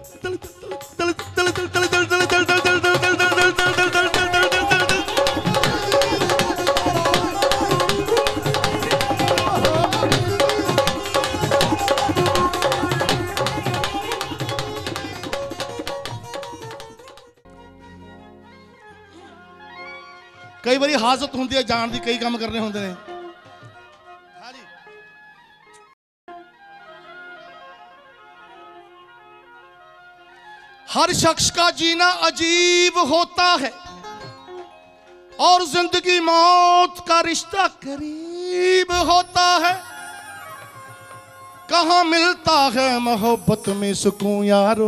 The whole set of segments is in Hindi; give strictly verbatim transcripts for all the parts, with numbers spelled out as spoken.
कई बारी हाजत होंदी है जान दी, कई काम करने होंदे ने। हाँ जी। हर शख्स का जीना अजीब होता है और जिंदगी मौत का रिश्ता करीब होता है। कहाँ मिलता है मोहब्बत में सुकून यारो,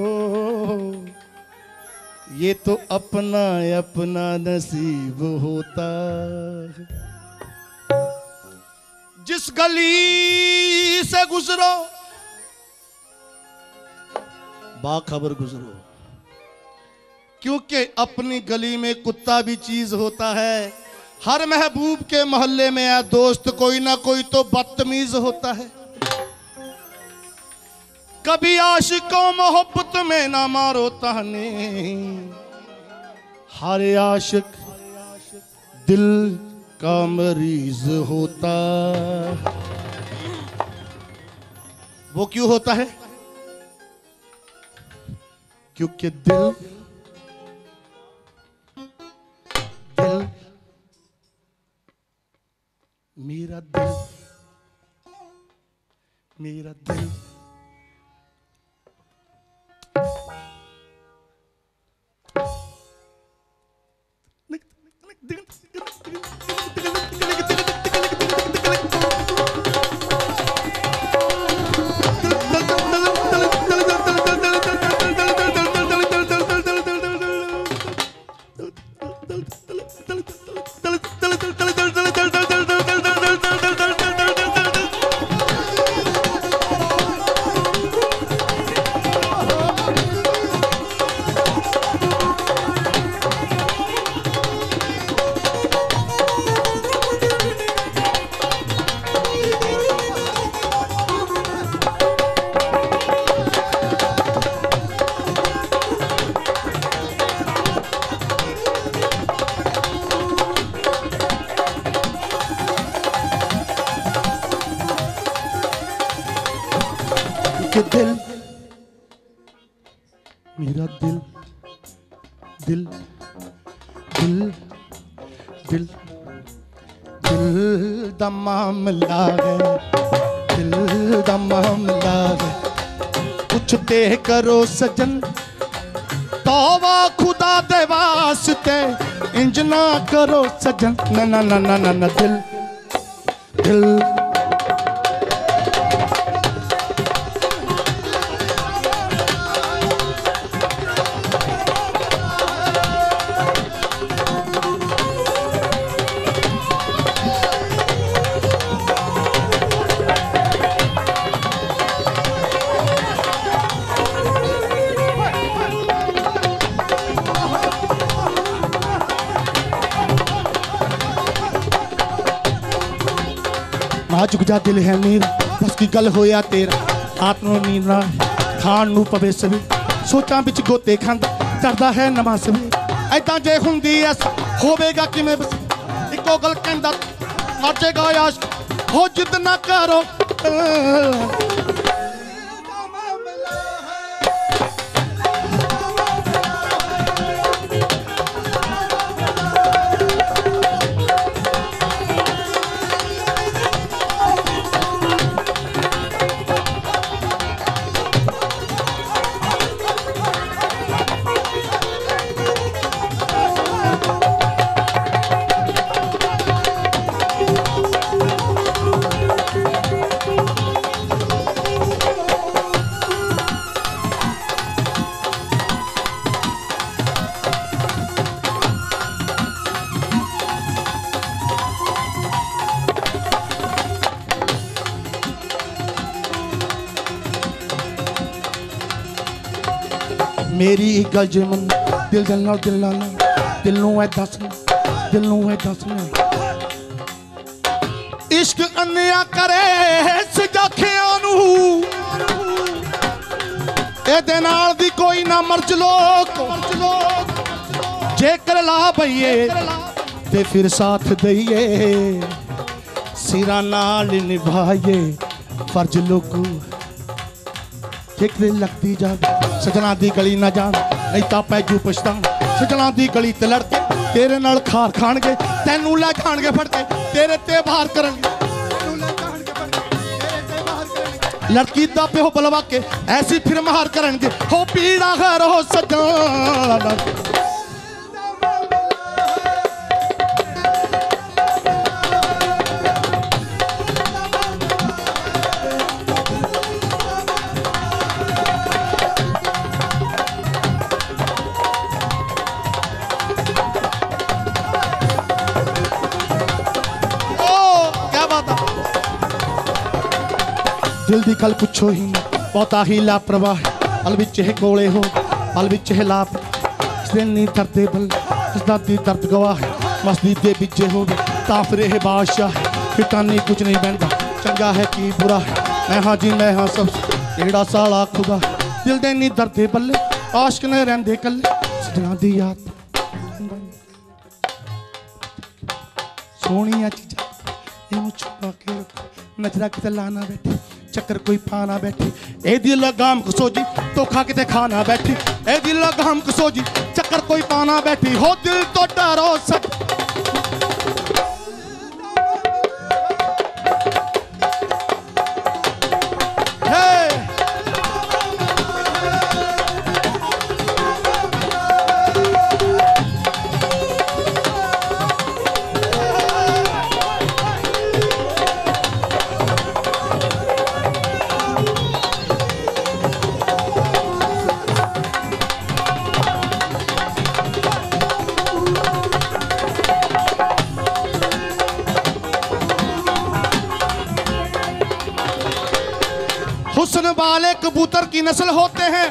ये तो अपना अपना नसीब होता है। जिस गली से गुजरो बाखबर गुजरो, क्योंकि अपनी गली में कुत्ता भी चीज होता है। हर महबूब के मोहल्ले में है दोस्त कोई ना कोई तो बदतमीज होता है। कभी आशिकों मोहब्बत में ना मारो ताने, हर आशिक दिल का मरीज होता। वो क्यों होता है? क्योंकि दिल दिल मेरा दिल मेरा दिल दिल मेरा दिल दिल दिल दिल दिल दा मामला है, दिल दा मामला है। पूछते करो सजन तौबा खुदा दे वास्ते, इंज ना करो सजन ना ना ना ना ना, ना दिल दिल झुक जा दिल है मेरा, बस की गल होया तेरा। रात नूं नींद ना खाण नूं पवे सवे, सोचां विच गोते खांदा चढ़दा है नमाज वे। ऐदां जे हुंदी ऐ होवेगा किवें बस, इक्को गल कहंदा मर जाएगा आशिक, हो जिद ना करो। मेरी गल जे मन दिल दिल नाल दिल नाल दिल नूं ऐ दसना, दिल नूं ऐ दसना। इश्क अन्निया करे सजाखियां नूं, ਇਹਦੇ ਨਾਲ ਦੀ ਕੋਈ ਨਾ ਮਰਜ ਲੋਕ ਜੇਕਰ ਲਾ ਬਈਏ ਤੇ ਫਿਰ ਸਾਥ ਦਈਏ ਸਿਰਾਂ ਨਾਲ ਨਿਭਾਈਏ ਫਰਜ਼ ਲੋਕੂ ਕਿਤੇ ਲੱਗਦੀ ਜਾਵੇ ਸਜਣਾ ਦੀ ਗਲੀ ਨਾ ਜਾਣ ਨਹੀਂ ਤਾਂ ਪੈ ਜੂ ਪਛਤਾਣਾ ਸਜਣਾ ਦੀ ਗਲੀ ਤੇ ਲੜ ਕੇ ਤੇਰੇ ਨਾਲ ਖਾਰ ਖਾਣਗੇ ਤੈਨੂੰ ਲੈ ਜਾਣਗੇ ਫੜ ਕੇ ਤੇਰੇ ਤੇ ਵਾਰ ਕਰਨਗੇ लड़की दा प्यो बलवा के ऐसी फिर मार करेंगे हो पीड़ा घर हो सजाना दिल दी गल पुछो ही बहुता ही लापरवाह पल विच है कोले हो पल विच है लाप नहीं दर्दे बल दी दर्द गवाह मस्ती दे बिजे हो तां फिर यह बादशाह फिटानी कुछ नहीं बहता चंगा है कि बुरा है मैं हाँ जी मैं हाँ सब एड़ा साला खुदा दिल दे नहीं दर्दे बल्ले आशिक ने रहंदे कल्ले सजना दी याद सोहणियां चीज़ां इहनूं छुपा के रखो नजरा किते लाना बैठे चक्कर कोई पाना बैठी ए दिल लगाम कसोजी धोखा किते खाना बैठी ए दिल लगाम कसोजी चक्कर कोई पाना बैठी हो दिल तो डरो सक हुस्न वाले कबूतर की नस्ल होते हैं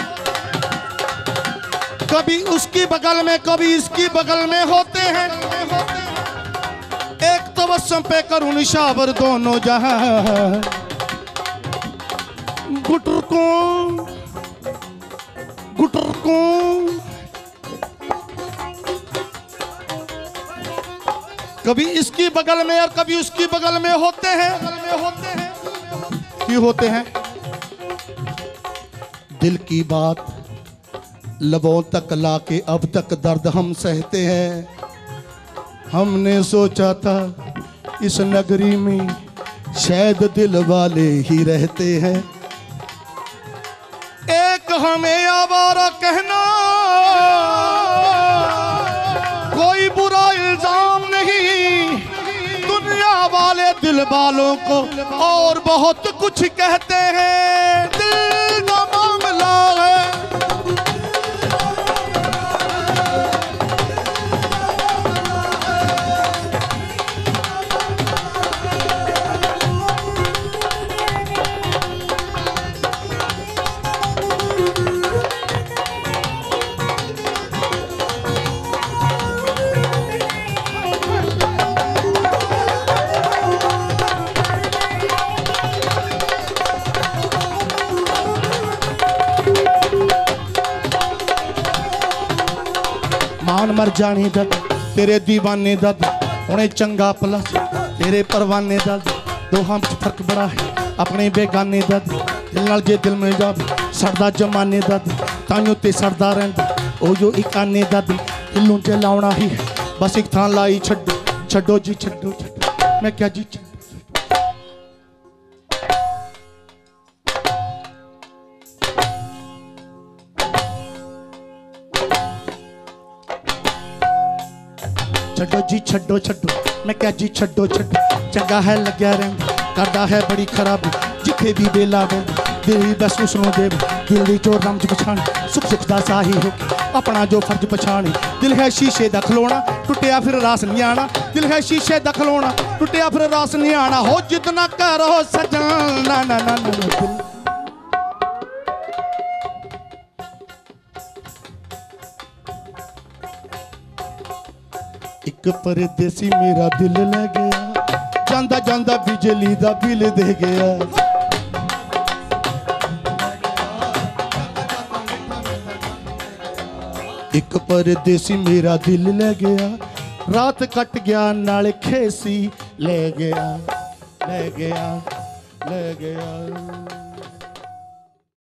कभी उसकी बगल में कभी इसकी बगल में होते हैं एक तबस्सुम पे करूं निशावर दोनों जहां गुटर को गुटर को कभी इसकी बगल में और कभी उसकी बगल में होते हैं में होते हैं क्यों होते हैं दिल की बात लबों तक लाके अब तक दर्द हम सहते हैं हमने सोचा था इस नगरी में शायद दिल वाले ही रहते हैं एक हमें आवारा कहना कोई बुरा इल्जाम नहीं दुनिया वाले दिल वालों को और बहुत कुछ कहते हैं दिल का मामला है मान मर जाने दर्द तेरे दीवाने दर्द उन्हें चंगा प्लस तेरे परवाने दर्द दोहां विच फर्क बड़ा है अपने बेगाने दर्द दिल नाल जे दिल मिल जावे सड़दा जमाने दर्द ताइयों ते सड़दा रहिंदा ओ जो इकाने दर्द दिलों च लाउणा ही है बस एक थां लाई छड्डो छड्डो जी छड्डो छड्डो मैं क्या जी छड्डो छड्डो जी छड्डो छड्डो मैं क्या जी छड्डो छड्डो चंगा है लग्या रहिंदा करदा है बड़ी खराबी जिथे भी बेला बेला दिल ही बस उसनों देव दिल दी जो रमज पछाण सुख सुख दा साही हो अपना जो फर्ज पछाणी दिल है शीशे दा खलोना टुटिया फिर रास नहीं आना दिल है शीशे दा खलोना टुटिया फिर रास नहीं आना हो जितना करो सजान ना ना ना ना दिल एक परदेसी मेरा दिल ले गया जांदा जांदा बिजली दा बिल दे गया एक परदेसी मेरा दिल ले गया, रात कट गया नाले खेसी ले गया, ले गया, ले गया।